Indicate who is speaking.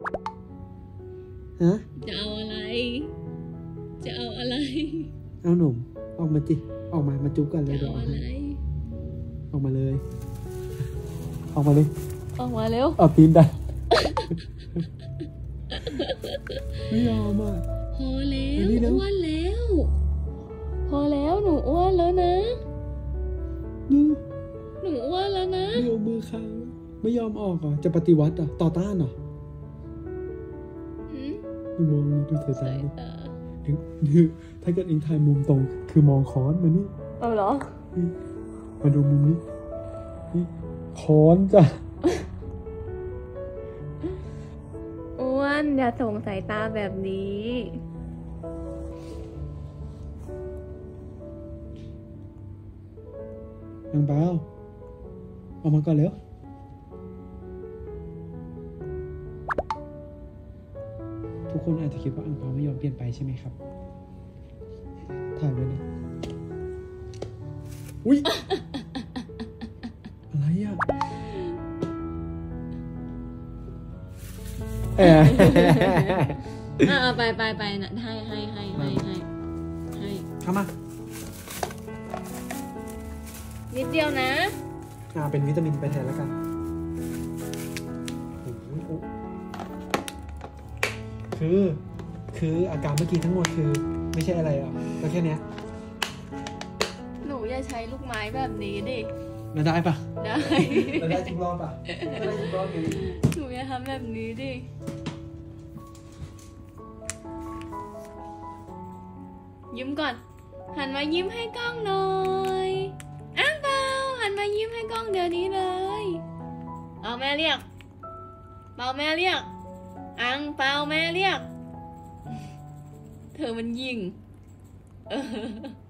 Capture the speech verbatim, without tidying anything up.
Speaker 1: ฮะ
Speaker 2: จะเอาอะไร จะเอาอะไร
Speaker 1: เอาหนุ่มออกมาจิออกมามาจุ๊บกันเลย
Speaker 2: เดี๋ยวเอาอะไร
Speaker 1: ออกมาเลยออกมาเลย
Speaker 2: ออกมาเร็ว
Speaker 1: เอาตีนดันไม่ยอมอ่ะ
Speaker 2: พอแล้วอ้วนแล้วพอแล้วหนูอ้วนแล้วนะ
Speaker 1: ดู
Speaker 2: หนูอ้วนแล้วนะ
Speaker 1: เดี๋ยวมือค้างไม่ยอมออกอ่ะจะปฏิวัติอ่ะต่อต้านเหรอดูมองดูสายตาดิถ้าเกิดเองถ่ายมุมตรงคือมองค้อนมานี่
Speaker 2: เอาเหรอ
Speaker 1: มาดูมุมนี้นี่ค้อนจ้ะ
Speaker 2: อ้วนอย่าส่งสายตาแบบนี้
Speaker 1: อังเปาออกมาก่อนเร็วทุกคนอาจจะคิดว่าอังเปาไม่ยอมเปลี่ยนไปใช่ไหมครับถ่ายไว้นะอุ๊ยอะไรอ่ะเออ
Speaker 2: อ่าไปไปไปนะให้ให้ให้ให้ให้ให้
Speaker 1: เข้ามา
Speaker 2: นิดเดียวนะ
Speaker 1: อ่าเป็นวิตามินไปแทนแล้วกันคือคืออาการเมื่อกี้ทั้งหมดคือไม่ใช่อะไรอ่ะก็แค่เนี้ย
Speaker 2: หนูอย่าใช้ลูกไม้แบบนี้ดิ
Speaker 1: แล้วได้ปะ
Speaker 2: ได้
Speaker 1: แล้วได้ทุกรอบปะได้ทุกรอบเลย
Speaker 2: หนูอย่าทำแบบนี้ดิยิ้มก่อนหันมายิ้มให้กล้องหน่อยอ้างเปาหันมายิ้มให้กล้องเดี๋ยวนี้เลยเอาแม่เรียกเปาแม่เรียกอังเปาแม่เรียกเธอมันยิงเออ